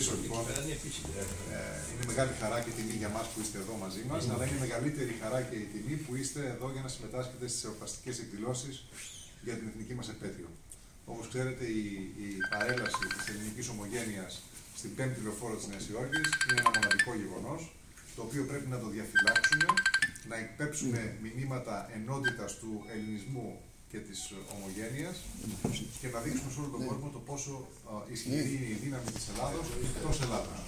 ευχαριστήσω λοιπόν. Είναι μεγάλη χαρά και τιμή για μας που είστε εδώ μαζί μας, αλλά είναι μεγαλύτερη χαρά και η τιμή που είστε εδώ για να συμμετάσχετε στις εορταστικές εκδηλώσεις για την εθνική μας επέτειο. Όπως ξέρετε, η παρέλαση της ελληνικής ομογένειας στην 5η λεωφόρο της Νέας Υόρκης είναι ένα μοναδικό γεγονός, το οποίο πρέπει να το διαφυλάξουμε, να εκπέψουμε μηνύματα ενότητας του ελληνισμού και της ομογένειας και να δείξουμε σε όλο τον κόσμο το πόσο ισχυρή είναι η δύναμη της Ελλάδος εκτός Ελλάδος.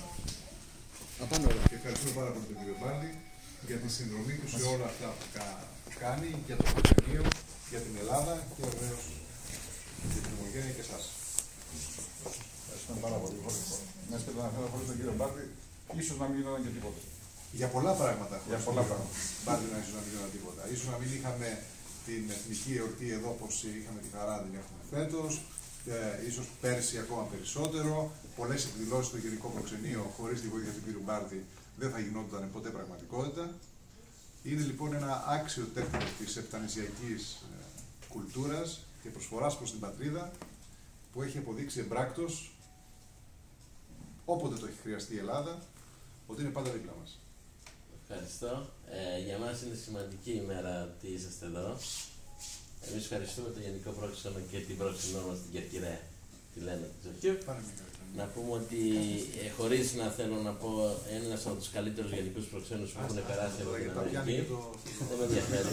Και ευχαριστούμε πάρα πολύ τον κύριο Μπάρντι για τη συνδρομή του σε όλα αυτά που κάνει, για το Προξενείο, για την Ελλάδα και βεβαίως για την ομογένεια και εσάς. Ευχαριστούμε πάρα πολύ. Να είστε να φέρω χωρίς τον κύριο Μπάρντι, ίσως να μην γινόταν και τίποτα. Για πολλά πράγματα. Για πολλά πράγματα. Μπάρντι να ίσως να μην γινόταν τίποτα. Ίσως να μην είχαμε την εθνική εορτή εδώ όπως είχαμε τη χαρά την έχουμε φέτος, ίσως πέρσι ακόμα περισσότερο. Πολλές εκδηλώσεις στο Γενικό Προξενείο χωρίς τη βοήθεια του κ. Μπάρντι δεν θα γινόταν ποτέ πραγματικότητα. Είναι λοιπόν ένα άξιο τέχνο της επτανησιακής κουλτούρας και προσφοράς προς την πατρίδα που έχει αποδείξει εμπράκτος, όποτε το έχει χρειαστεί η Ελλάδα, ότι είναι πάντα δίπλα μας. Ευχαριστώ. Για μας είναι σημαντική ημέρα ότι είσαστε εδώ. Εμείς ευχαριστούμε το Γενικό Πρόξενο και την πρόξενό μας την Κερκυραία, τη Λένα Τζοχιού. Να πούμε ότι χωρίς να θέλω να πω ένας από τους καλύτερους γενικούς προξένους που έχουν περάσει από την Αμερική. Δεν με ενδιαφέρει.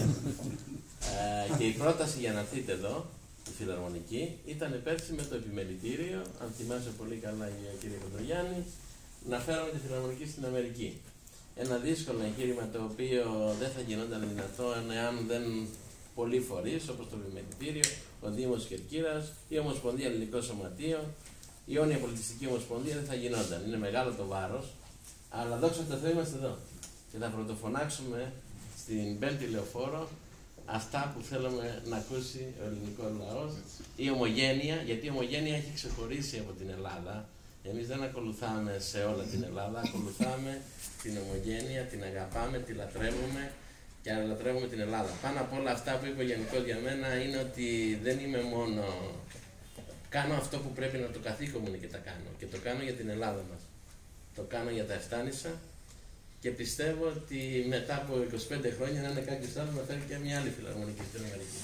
Και η πρόταση για να έρθετε εδώ, η Φιλαρμονική, ήταν πέρσι με το επιμελητήριο, αν θυμάσαι πολύ καλά η κυρία Κοντογιάννη, να φέρουμε τη Φιλαρμονική στην Αμερική. Ένα δύσκολο εγχείρημα το οποίο δεν θα γινόταν δυνατό εάν δεν πολλοί φορείς όπως το επιμελητήριο, ο Δήμος Κερκύρας, η Ομοσπονδία Ελληνικών Σωματείων, η Αιώνια Πολιτιστική Ομοσπονδία δεν θα γινόταν. Είναι μεγάλο το βάρος, αλλά δόξα τω Θεώ είμαστε εδώ. Και θα πρωτοφωνάξουμε στην 5η Λεωφόρο αυτά που θέλουμε να ακούσει ο ελληνικός λαός, η ομογένεια, γιατί η ομογένεια έχει ξεχωρίσει από την Ελλάδα. Εμείς δεν ακολουθάμε σε όλα την Ελλάδα, ακολουθάμε την ομογένεια, την αγαπάμε, τη λατρεύουμε και λατρεύουμε την Ελλάδα. Πάνω από όλα αυτά που είπε ο Γενικός για μένα είναι ότι δεν είμαι μόνο... Κάνω αυτό που πρέπει να το καθήκον μου είναι και τα κάνω. Και το κάνω για την Ελλάδα μας. Το κάνω για τα Εφτάνησα και πιστεύω ότι μετά από 25 χρόνια να είναι κάποιος άλλος να φέρει και μια άλλη φιλαρμονική στην Αμερική.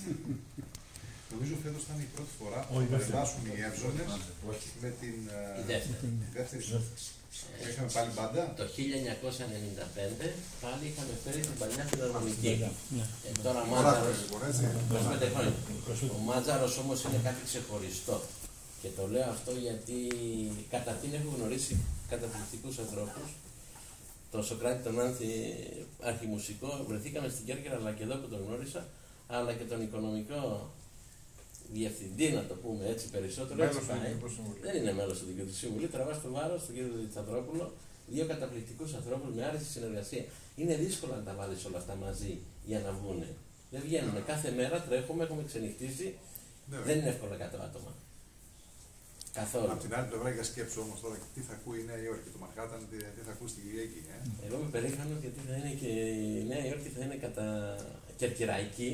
Νομίζω φέτος ήταν η πρώτη φορά που θα περάσουν οι Εύζωνες με την δεύτερη. Είχαμε πάλι μπάντα. Το 1995 πάλι είχαμε φέρει την παλιά φιλαρμονική. Τώρα Μάτζαρος, 25 χρόνια. Ο Μάτζαρος όμως είναι κάτι ξεχωριστό. Και το λέω αυτό γιατί καταρχήν έχω γνωρίσει καταπληκτικούς ανθρώπους. Τον Σοκράτη, τον Άνθη, αρχιμουσικό, βρεθήκαμε στην Κέρκυρα, αλλά και εδώ που τον γνώρισα, αλλά και τον οικονομικό διευθυντή, να το πούμε έτσι περισσότερο. Έτσι πάει. Δεν είναι μέλος του Διοικητικού Συμβουλίου, τραβά στο βάρος τον κύριο Τσαντρόπουλο, δύο καταπληκτικούς ανθρώπους με άρεστη συνεργασία. Είναι δύσκολο να τα βάλεις όλα αυτά μαζί για να βγούνε. Δεν βγαίνουν. Κάθε μέρα τρέχουμε, έχουμε ξενυχτήσει. Δεν είναι εύκολα 100 άτομα. Καθόλου. Απ' την άλλη πλευρά, για σκέψου όμως τώρα τι θα ακούει η Νέα Υόρκη, το Μανχάταν, τι θα ακούσει την Κυριακή. Εγώ είμαι περήφανος γιατί θα είναι και η Νέα Υόρκη θα είναι κατά κερκυραϊκή.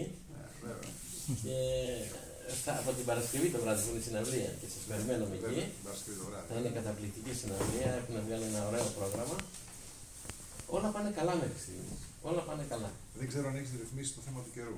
Και από την Παρασκευή το βράδυ που είναι η συναυλία και σας περιμένουμε εκεί. Θα είναι καταπληκτική συναυλία, έχουν βγάλει ένα ωραίο πρόγραμμα. Όλα πάνε καλά μέχρι στιγμής. Όλα πάνε καλά. Δεν ξέρω αν έχεις ρυθμίσει το θέμα του καιρού.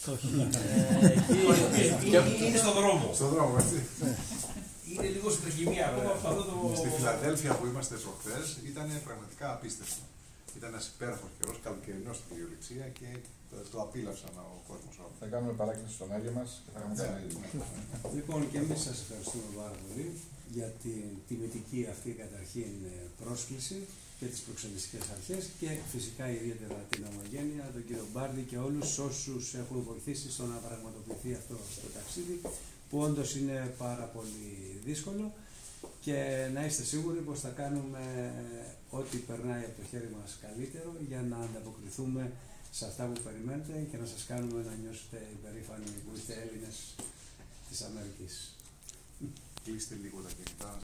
Είναι στον δρόμο. Στον δρόμο, έτσι. Είναι λίγο στην τρικυμία ακόμα. Στη Φιλαδέλφια που είμαστε προχθές ήταν πραγματικά απίστευτο. Ήταν ένας υπέροχος καιρός, καλοκαιρινός στην κυριολεξία και το απίλαυσαν ο κόσμος όλος. Θα κάνουμε παράκληση στον Άγιο μας και θα κάνουμε ξανά. Λοιπόν, και εμείς σας ευχαριστούμε πάρα πολύ για την τιμητική αυτή καταρχήν πρόσκληση και τις προξενιστικές αρχές και φυσικά ιδιαίτερα την ομογένεια, τον κύριο Μπάρντι και όλους όσους έχουν βοηθήσει στο να πραγματοποιηθεί αυτό το ταξίδι που όντως είναι πάρα πολύ δύσκολο και να είστε σίγουροι πως θα κάνουμε ό,τι περνάει από το χέρι μας καλύτερο για να ανταποκριθούμε σε αυτά που περιμένετε και να σας κάνουμε να νιώσετε υπερήφανοι που είστε Έλληνες της Αμερικής. Κλείστε λίγο τα κινητά.